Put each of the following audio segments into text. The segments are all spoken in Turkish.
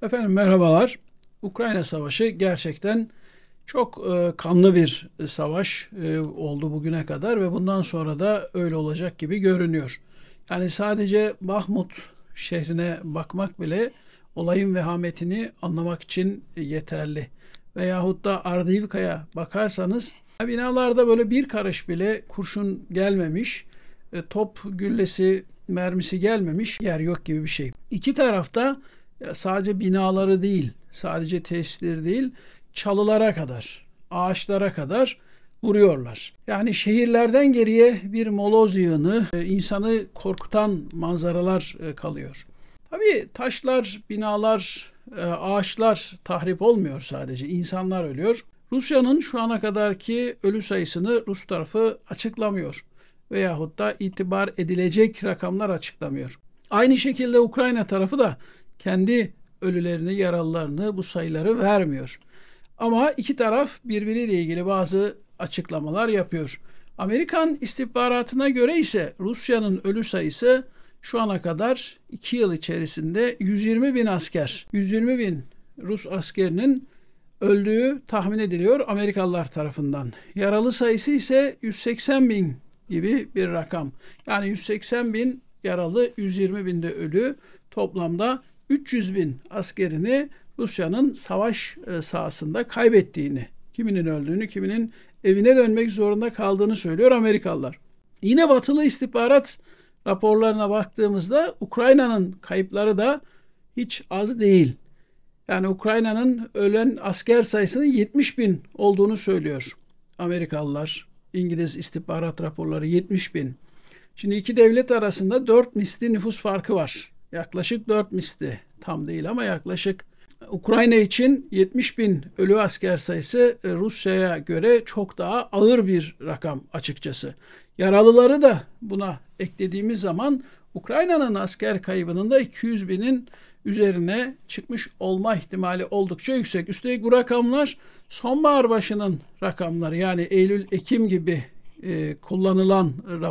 Efendim merhabalar. Ukrayna Savaşı gerçekten çok kanlı bir savaş oldu bugüne kadar ve bundan sonra da öyle olacak gibi görünüyor. Yani sadece Bahmut şehrine bakmak bile olayın vehametini anlamak için yeterli. Veyahut da Ardivka'ya bakarsanız binalarda böyle bir karış bile kurşun gelmemiş, top güllesi mermisi gelmemiş yer yok gibi bir şey. İki tarafta sadece binaları değil, sadece tesisleri değil, çalılara kadar, ağaçlara kadar vuruyorlar. Yani şehirlerden geriye bir moloz yığını, insanı korkutan manzaralar kalıyor. Tabii taşlar, binalar, ağaçlar tahrip olmuyor sadece, insanlar ölüyor. Rusya'nın şu ana kadarki ölü sayısını Rus tarafı açıklamıyor veyahut da itibar edilecek rakamlar açıklamıyor. Aynı şekilde Ukrayna tarafı da kendi ölülerini, yaralılarını, bu sayıları vermiyor. Ama iki taraf birbiriyle ilgili bazı açıklamalar yapıyor. Amerikan istihbaratına göre ise Rusya'nın ölü sayısı şu ana kadar 2 yıl içerisinde 120 bin asker, 120 bin Rus askerinin öldüğü tahmin ediliyor Amerikalılar tarafından. Yaralı sayısı ise 180 bin gibi bir rakam. Yani 180 bin yaralı, 120 bin de ölü, toplamda 300 bin askerini Rusya'nın savaş sahasında kaybettiğini, kiminin öldüğünü, kiminin evine dönmek zorunda kaldığını söylüyor Amerikalılar. Yine batılı istihbarat raporlarına baktığımızda Ukrayna'nın kayıpları da hiç az değil. Yani Ukrayna'nın ölen asker sayısının 70 bin olduğunu söylüyor Amerikalılar. İngiliz istihbarat raporları 70 bin. Şimdi iki devlet arasında 4 misli nüfus farkı var. Yaklaşık 4 misli, tam değil ama yaklaşık. Ukrayna için 70 bin ölü asker sayısı Rusya'ya göre çok daha ağır bir rakam açıkçası. Yaralıları da buna eklediğimiz zaman Ukrayna'nın asker kaybının da 200 binin üzerine çıkmış olma ihtimali oldukça yüksek. Üstelik bu rakamlar sonbahar başının rakamları, yani Eylül-Ekim gibi kullanılan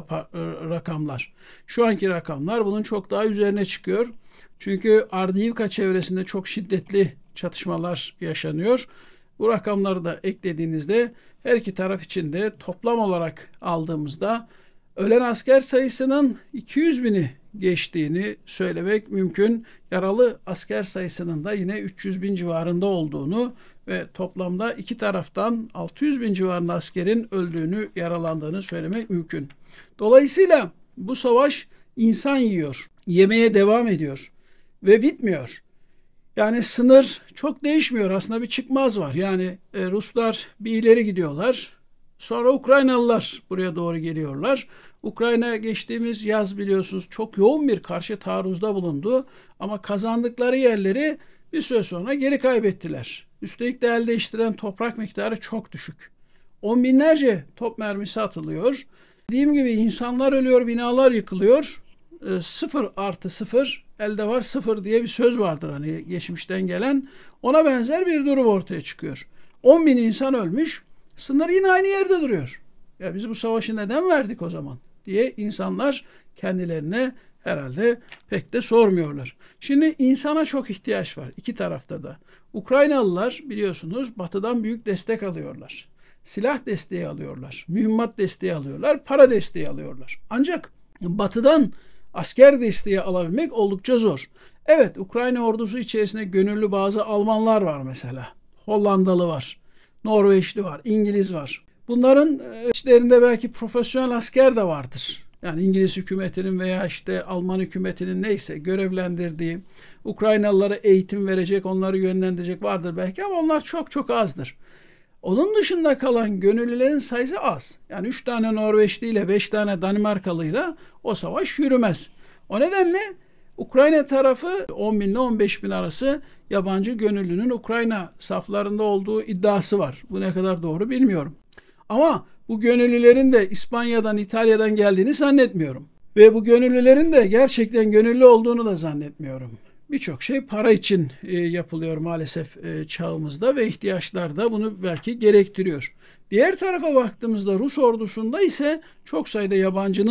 rakamlar. Şu anki rakamlar bunun çok daha üzerine çıkıyor. Çünkü Ardivka çevresinde çok şiddetli çatışmalar yaşanıyor. Bu rakamları da eklediğinizde her iki taraf için de toplam olarak aldığımızda ölen asker sayısının 200 bini geçtiğini söylemek mümkün. Yaralı asker sayısının da yine 300 bin civarında olduğunu ve toplamda iki taraftan 600 bin civarında askerin öldüğünü, yaralandığını söylemek mümkün. Dolayısıyla bu savaş insan yiyor, yemeye devam ediyor ve bitmiyor. Yani sınır çok değişmiyor. Aslında bir çıkmaz var. Yani Ruslar bir ileri gidiyorlar. Sonra Ukraynalılar buraya doğru geliyorlar. Ukrayna geçtiğimiz yaz biliyorsunuz çok yoğun bir karşı taarruzda bulundu. Ama kazandıkları yerleri bir süre sonra geri kaybettiler. Üstelik de el değiştiren toprak miktarı çok düşük. On binlerce top mermisi atılıyor. Dediğim gibi insanlar ölüyor, binalar yıkılıyor. 0+0 elde var 0 diye bir söz vardır hani geçmişten gelen. Ona benzer bir durum ortaya çıkıyor. 10 bin insan ölmüş, sınır yine aynı yerde duruyor. Ya biz bu savaşı neden verdik o zaman diye insanlar kendilerine herhalde pek de sormuyorlar. Şimdi insana çok ihtiyaç var iki tarafta da. Ukraynalılar biliyorsunuz batıdan büyük destek alıyorlar. Silah desteği alıyorlar, mühimmat desteği alıyorlar, para desteği alıyorlar. Ancak batıdan asker desteği alabilmek oldukça zor. Evet, Ukrayna ordusu içerisinde gönüllü bazı Almanlar var mesela. Hollandalı var, Norveçli var, İngiliz var. Bunların içlerinde belki profesyonel asker de vardır. Yani İngiliz hükümetinin veya işte Alman hükümetinin neyse görevlendirdiği Ukraynalılara eğitim verecek, onları yönlendirecek vardır belki ama onlar çok çok azdır. Onun dışında kalan gönüllülerin sayısı az. Yani 3 tane Norveçli ile 5 tane Danimarkalı ile o savaş yürümez. O nedenle Ukrayna tarafı 10 bin ile 15 bin arası yabancı gönüllünün Ukrayna saflarında olduğu iddiası var. Bu ne kadar doğru bilmiyorum. Ama bu gönüllülerin de İspanya'dan, İtalya'dan geldiğini zannetmiyorum. Ve bu gönüllülerin de gerçekten gönüllü olduğunu da zannetmiyorum. Birçok şey para için yapılıyor maalesef çağımızda ve ihtiyaçlar da bunu belki gerektiriyor. Diğer tarafa baktığımızda Rus ordusunda ise çok sayıda yabancının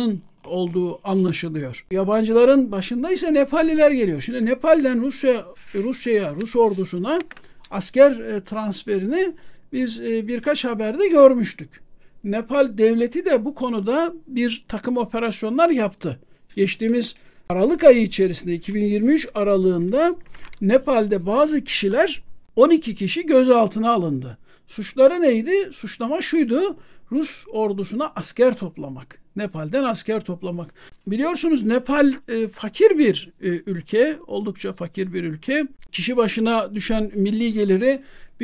olduğu anlaşılıyor. Yabancıların başında ise Nepalliler geliyor. Şimdi Nepal'den Rusya'ya, Rus ordusuna asker transferini biz birkaç haberde görmüştük. Nepal devleti de bu konuda bir takım operasyonlar yaptı. Geçtiğimiz Aralık ayı içerisinde 2023 aralığında Nepal'de bazı kişiler 12 kişi gözaltına alındı. Suçları neydi? Suçlama şuydu: Rus ordusuna asker toplamak. Nepal'den asker toplamak. Biliyorsunuz Nepal fakir bir ülke, oldukça fakir bir ülke. Kişi başına düşen milli geliri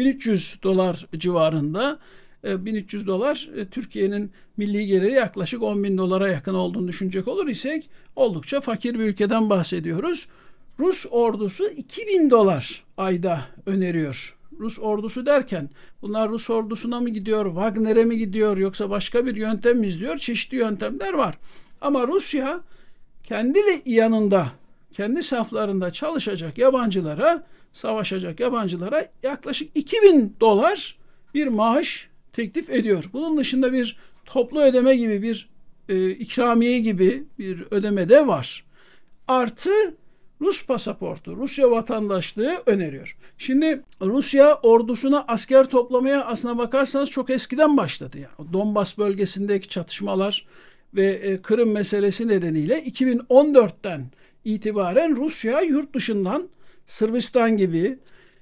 $1300 civarında. 1300 dolar Türkiye'nin milli geliri yaklaşık 10.000 dolara yakın olduğunu düşünecek olur isek oldukça fakir bir ülkeden bahsediyoruz. Rus ordusu 2000 dolar ayda öneriyor. Rus ordusu derken bunlar Rus ordusuna mı gidiyor, Wagner'e mi gidiyor yoksa başka bir yöntem mi izliyor? Çeşitli yöntemler var. Ama Rusya kendi yanında, kendi saflarında çalışacak yabancılara, savaşacak yabancılara yaklaşık 2000 dolar bir maaş teklif ediyor. Bunun dışında bir toplu ödeme gibi bir ikramiye gibi bir ödeme de var. Artı Rus pasaportu, Rusya vatandaşlığı öneriyor. Şimdi Rusya ordusuna asker toplamaya aslına bakarsanız çok eskiden başladı. Yani Donbas bölgesindeki çatışmalar ve Kırım meselesi nedeniyle 2014'ten itibaren Rusya yurt dışından Sırbistan gibi,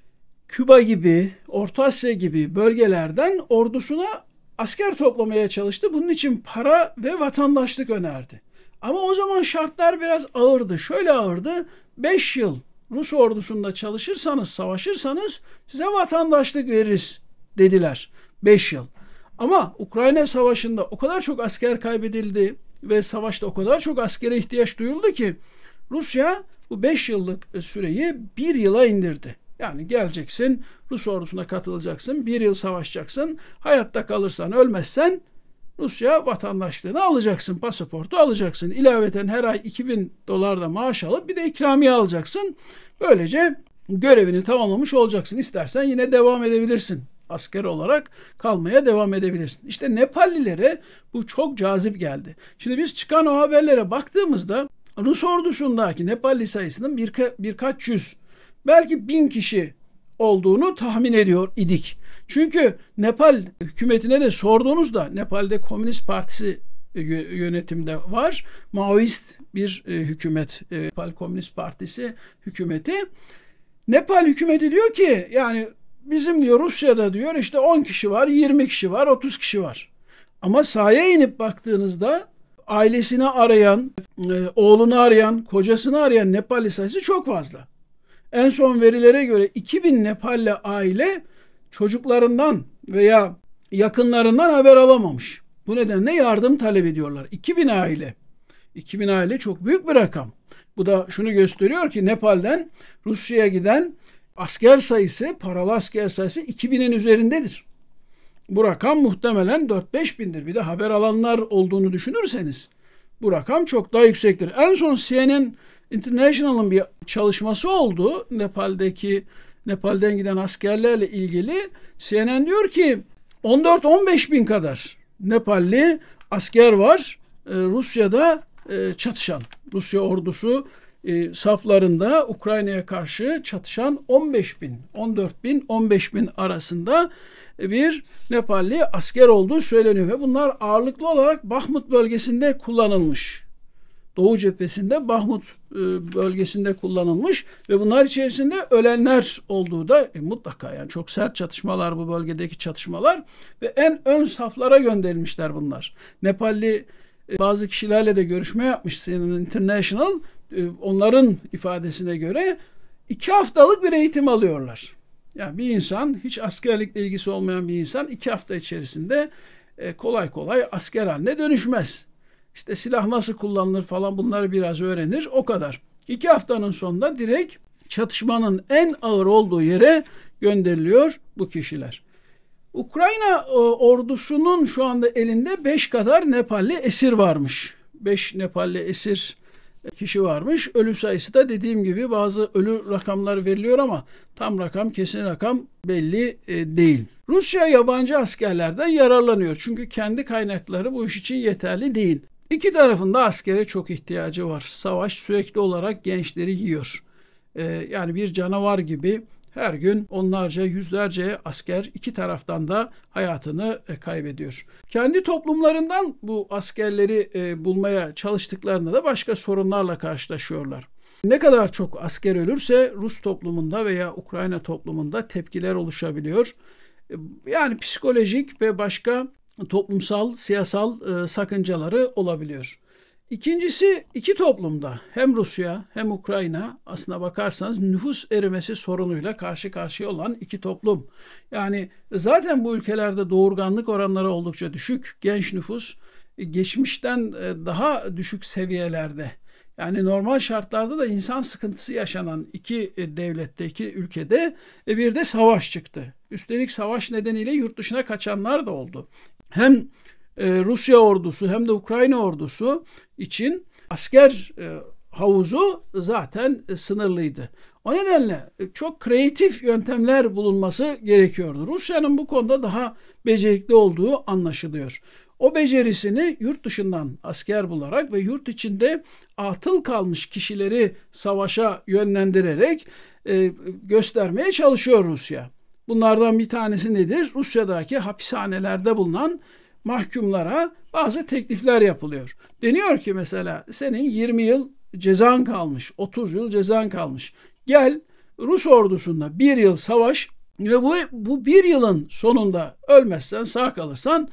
Küba gibi, Orta Asya gibi bölgelerden ordusuna asker toplamaya çalıştı. Bunun için para ve vatandaşlık önerdi. Ama o zaman şartlar biraz ağırdı. Şöyle ağırdı: 5 yıl Rus ordusunda çalışırsanız, savaşırsanız size vatandaşlık veririz dediler. 5 yıl. Ama Ukrayna Savaşı'nda o kadar çok asker kaybedildi ve savaşta o kadar çok askere ihtiyaç duyuldu ki Rusya bu 5 yıllık süreyi 1 yıla indirdi. Yani geleceksin, Rus ordusuna katılacaksın, 1 yıl savaşacaksın, hayatta kalırsan, ölmezsen Rusya vatandaşlığını alacaksın, pasaportu alacaksın. İlaveten her ay 2000 dolar da maaş alıp bir de ikramiye alacaksın. Böylece görevini tamamlamış olacaksın. İstersen yine devam edebilirsin. Asker olarak kalmaya devam edebilirsin. İşte Nepallilere bu çok cazip geldi. Şimdi biz çıkan o haberlere baktığımızda Rus ordusundaki Nepalli sayısının birkaç yüz, belki 1000 kişi olduğunu tahmin ediyor idik. Çünkü Nepal hükümetine de sorduğunuzda, Nepal'de Komünist Partisi yönetimde var. Maoist bir hükümet, Nepal Komünist Partisi hükümeti. Nepal hükümeti diyor ki yani bizim diyor Rusya'da diyor işte 10 kişi var, 20 kişi var, 30 kişi var. Ama sahaya inip baktığınızda ailesini arayan, oğlunu arayan, kocasını arayan Nepalli sayısı çok fazla. En son verilere göre 2000 Nepalli aile çocuklarından veya yakınlarından haber alamamış. Bu nedenle yardım talep ediyorlar. 2000 aile. 2000 aile çok büyük bir rakam. Bu da şunu gösteriyor ki Nepal'den Rusya'ya giden asker sayısı, paralı asker sayısı 2000'in üzerindedir. Bu rakam muhtemelen 4-5 bindir. Bir de haber alanlar olduğunu düşünürseniz bu rakam çok daha yüksektir. En son CNN International'ın bir çalışması oldu. Nepal'den giden askerlerle ilgili. CNN diyor ki 14-15 bin kadar Nepalli asker var Rusya'da çatışan. Rusya ordusu saflarında Ukrayna'ya karşı çatışan 15 bin, 14 bin, 15 bin arasında bir Nepalli asker olduğu söyleniyor. Ve bunlar ağırlıklı olarak Bahmut bölgesinde kullanılmış. Doğu cephesinde Bahmut bölgesinde kullanılmış ve bunlar içerisinde ölenler olduğu da mutlaka, yani çok sert çatışmalar bu bölgedeki çatışmalar ve en ön saflara gönderilmişler bunlar. Nepalli bazı kişilerle de görüşme yapmış CNN International, onların ifadesine göre 2 haftalık bir eğitim alıyorlar. Yani bir insan, hiç askerlikle ilgisi olmayan bir insan 2 hafta içerisinde kolay kolay asker haline dönüşmez. İşte silah nasıl kullanılır falan bunları biraz öğrenir, o kadar. 2 haftanın sonunda direkt çatışmanın en ağır olduğu yere gönderiliyor bu kişiler. Ukrayna ordusunun şu anda elinde 5 kadar Nepalli esir varmış. 5 Nepalli esir kişi varmış. Ölü sayısı da dediğim gibi bazı ölü rakamlar veriliyor ama tam rakam, kesin rakam belli değil. Rusya yabancı askerlerden yararlanıyor. Çünkü kendi kaynakları bu iş için yeterli değil. İki tarafın da askere çok ihtiyacı var. Savaş sürekli olarak gençleri yiyor. Yani bir canavar gibi her gün onlarca, yüzlerce asker iki taraftan da hayatını kaybediyor. Kendi toplumlarından bu askerleri bulmaya çalıştıklarında da başka sorunlarla karşılaşıyorlar. Ne kadar çok asker ölürse Rus toplumunda veya Ukrayna toplumunda tepkiler oluşabiliyor. Yani psikolojik ve başka toplumsal, siyasal sakıncaları olabiliyor. İkincisi, iki toplumda hem Rusya hem Ukrayna aslına bakarsanız nüfus erimesi sorunuyla karşı karşıya olan iki toplum. Yani zaten bu ülkelerde doğurganlık oranları oldukça düşük. Genç nüfus geçmişten daha düşük seviyelerde. Yani normal şartlarda da insan sıkıntısı yaşanan iki devlette, iki ülkede bir de savaş çıktı. Üstelik savaş nedeniyle yurt dışına kaçanlar da oldu. Hem Rusya ordusu hem de Ukrayna ordusu için asker havuzu zaten sınırlıydı. O nedenle çok kreatif yöntemler bulunması gerekiyordu. Rusya'nın bu konuda daha becerikli olduğu anlaşılıyor. O becerisini yurt dışından asker bularak ve yurt içinde atıl kalmış kişileri savaşa yönlendirerek göstermeye çalışıyor Rusya. Bunlardan bir tanesi nedir? Rusya'daki hapishanelerde bulunan mahkumlara bazı teklifler yapılıyor. Deniyor ki mesela senin 20 yıl cezan kalmış, 30 yıl cezan kalmış. Gel Rus ordusunda 1 yıl savaş ve bu 1 yılın sonunda ölmezsen, sağ kalırsan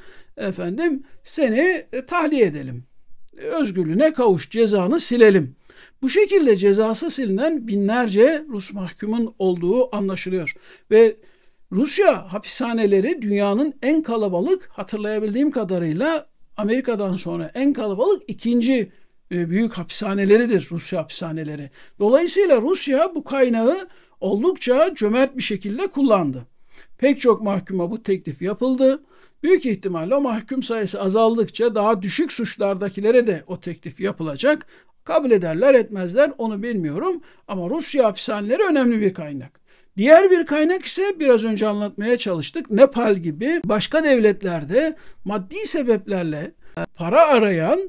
seni tahliye edelim. Özgürlüğüne kavuş, cezanı silelim. Bu şekilde cezası silinen binlerce Rus mahkumun olduğu anlaşılıyor. Ve Rusya hapishaneleri dünyanın en kalabalık, hatırlayabildiğim kadarıyla Amerika'dan sonra en kalabalık ikinci büyük hapishaneleridir Rusya hapishaneleri. Dolayısıyla Rusya bu kaynağı oldukça cömert bir şekilde kullandı. Pek çok mahkuma bu teklif yapıldı. Büyük ihtimalle o mahkum sayısı azaldıkça daha düşük suçlardakilere de o teklif yapılacak. Kabul ederler etmezler onu bilmiyorum ama Rusya hapishaneleri önemli bir kaynak. Diğer bir kaynak ise biraz önce anlatmaya çalıştık. Nepal gibi başka devletlerde maddi sebeplerle para arayan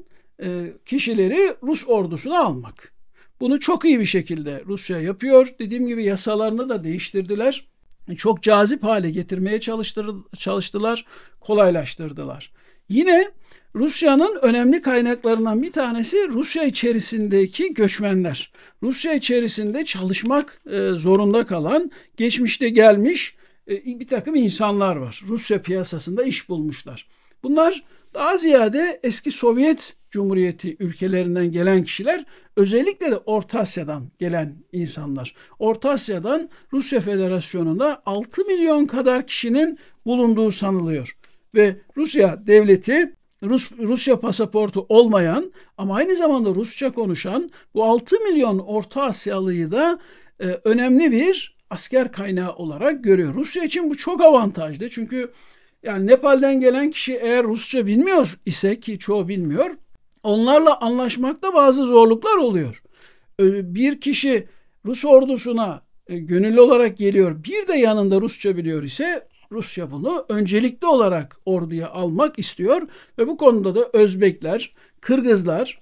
kişileri Rus ordusuna almak. Bunu çok iyi bir şekilde Rusya yapıyor. Dediğim gibi yasalarını da değiştirdiler. Çok cazip hale getirmeye çalıştılar, kolaylaştırdılar. Yine Rusya'nın önemli kaynaklarından bir tanesi Rusya içerisindeki göçmenler. Rusya içerisinde çalışmak zorunda kalan, geçmişte gelmiş bir takım insanlar var. Rusya piyasasında iş bulmuşlar. Bunlar daha ziyade eski Sovyet Cumhuriyeti ülkelerinden gelen kişiler, özellikle de Orta Asya'dan gelen insanlar. Orta Asya'dan Rusya Federasyonu'nda 6 milyon kadar kişinin bulunduğu sanılıyor. Ve Rusya devleti Rusya pasaportu olmayan ama aynı zamanda Rusça konuşan bu 6 milyon Orta Asyalı'yı da önemli bir asker kaynağı olarak görüyor. Rusya için bu çok avantajlı. Çünkü yani Nepal'den gelen kişi eğer Rusça bilmiyor ise, ki çoğu bilmiyor, onlarla anlaşmakta bazı zorluklar oluyor. Bir kişi Rus ordusuna gönüllü olarak geliyor, bir de yanında Rusça biliyor ise Rusya bunu öncelikli olarak orduya almak istiyor ve bu konuda da Özbekler, Kırgızlar,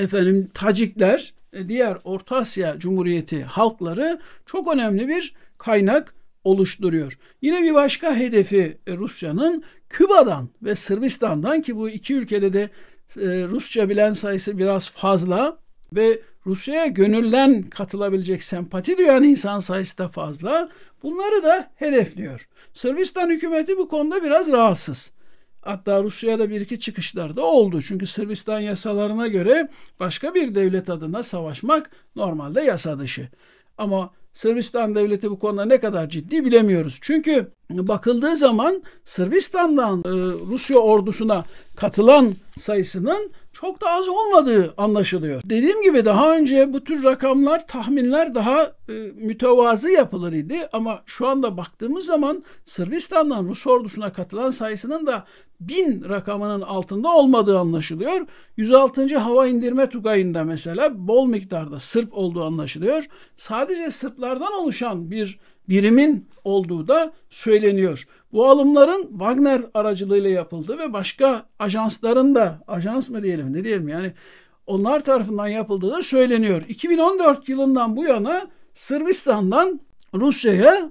Tacikler, diğer Orta Asya Cumhuriyeti halkları çok önemli bir kaynak oluşturuyor. Yine bir başka hedefi Rusya'nın Küba'dan ve Sırbistan'dan, ki bu iki ülkede de Rusça bilen sayısı biraz fazla ve Rusya'ya gönülden katılabilecek, sempati duyan insan sayısı da fazla. Bunları da hedefliyor. Sırbistan hükümeti bu konuda biraz rahatsız. Hatta Rusya'da bir iki çıkışlar da oldu. Çünkü Sırbistan yasalarına göre başka bir devlet adına savaşmak normalde yasa dışı. Ama Sırbistan devleti bu konuda ne kadar ciddi bilemiyoruz. Çünkü bakıldığı zaman Sırbistan'dan Rusya ordusuna katılan sayısının çok da az olmadığı anlaşılıyor. Dediğim gibi daha önce bu tür rakamlar, tahminler daha mütevazı yapılır idi. Ama şu anda baktığımız zaman Sırbistan'dan Rus ordusuna katılan sayısının da 1000 rakamının altında olmadığı anlaşılıyor. 106. Hava İndirme Tugayı'nda mesela bol miktarda Sırp olduğu anlaşılıyor. Sadece Sırplardan oluşan bir birimin olduğu da söyleniyor. Bu alımların Wagner aracılığıyla yapıldığı ve başka ajansların da, ajans mı diyelim ne diyelim yani, onlar tarafından yapıldığı da söyleniyor. 2014 yılından bu yana Sırbistan'dan Rusya'ya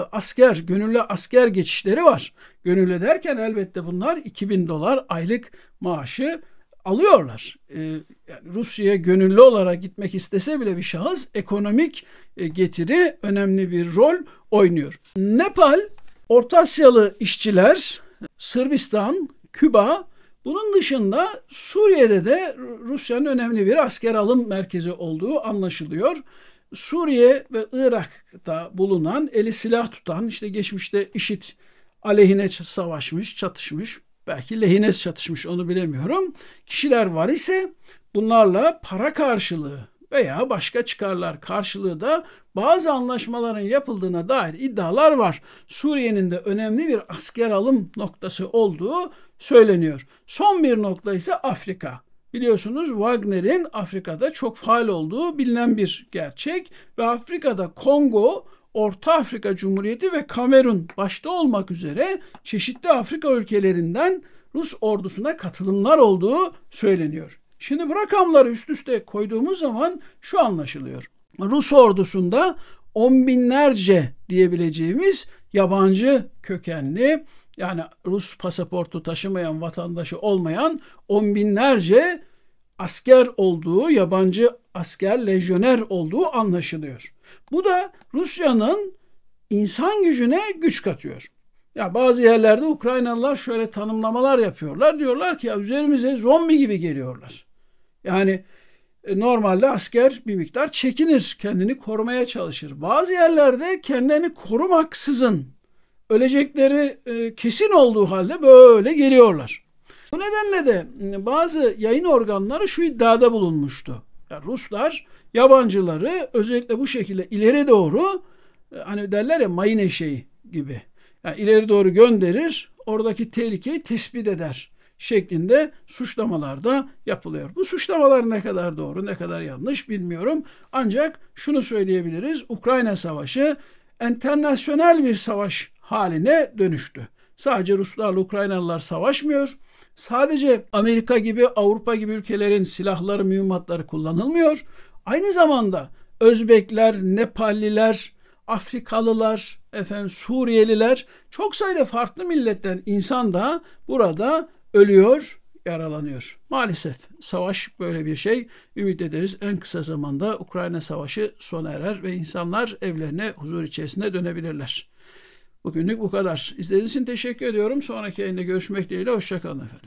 gönüllü asker geçişleri var. Gönüllü derken elbette bunlar $2000 aylık maaşı alıyorlar. Yani Rusya'ya gönüllü olarak gitmek istese bile bir şahıs, ekonomik getiri önemli bir rol oynuyor. Nepal, Orta Asyalı işçiler, Sırbistan, Küba, bunun dışında Suriye'de de Rusya'nın önemli bir asker alım merkezi olduğu anlaşılıyor. Suriye ve Irak'ta bulunan, eli silah tutan, işte geçmişte IŞİD aleyhine savaşmış, çatışmış, belki lehine çatışmış, onu bilemiyorum, kişiler var ise bunlarla para karşılığı veya başka çıkarlar karşılığı da bazı anlaşmaların yapıldığına dair iddialar var. Suriye'nin de önemli bir asker alım noktası olduğu söyleniyor. Son bir nokta ise Afrika. Biliyorsunuz Wagner'in Afrika'da çok faal olduğu bilinen bir gerçek ve Afrika'da Kongo, Orta Afrika Cumhuriyeti ve Kamerun başta olmak üzere çeşitli Afrika ülkelerinden Rus ordusuna katılımlar olduğu söyleniyor. Şimdi bu rakamları üst üste koyduğumuz zaman şu anlaşılıyor. Rus ordusunda on binlerce diyebileceğimiz yabancı kökenli, yani Rus pasaportu taşımayan, vatandaşı olmayan on binlerce asker olduğu, yabancı asker, lejyoner olduğu anlaşılıyor. Bu da Rusya'nın insan gücüne güç katıyor. Ya bazı yerlerde Ukraynalılar şöyle tanımlamalar yapıyorlar. Diyorlar ki ya üzerimize zombi gibi geliyorlar. Yani normalde asker bir miktar çekinir, kendini korumaya çalışır. Bazı yerlerde kendini korumaksızın ölecekleri kesin olduğu halde böyle geliyorlar. Bu nedenle de bazı yayın organları şu iddiada bulunmuştu. Yani Ruslar yabancıları özellikle bu şekilde ileri doğru, hani derler ya mayın eşeği gibi, yani ileri doğru gönderir, oradaki tehlikeyi tespit eder şeklinde suçlamalar da yapılıyor. Bu suçlamalar ne kadar doğru, ne kadar yanlış bilmiyorum. Ancak şunu söyleyebiliriz: Ukrayna Savaşı enternasyonel bir savaş haline dönüştü. Sadece Ruslarla Ukraynalılar savaşmıyor. Sadece Amerika gibi, Avrupa gibi ülkelerin silahları, mühimmatları kullanılmıyor. Aynı zamanda Özbekler, Nepalliler, Afrikalılar, Suriyeliler, çok sayıda farklı milletten insan da burada ölüyor, yaralanıyor. Maalesef savaş böyle bir şey. Ümit ederiz en kısa zamanda Ukrayna Savaşı sona erer ve insanlar evlerine huzur içerisinde dönebilirler. Bugünlük bu kadar. İzlediğiniz için teşekkür ediyorum. Sonraki yayında görüşmek dileğiyle. Hoşça kalın efendim.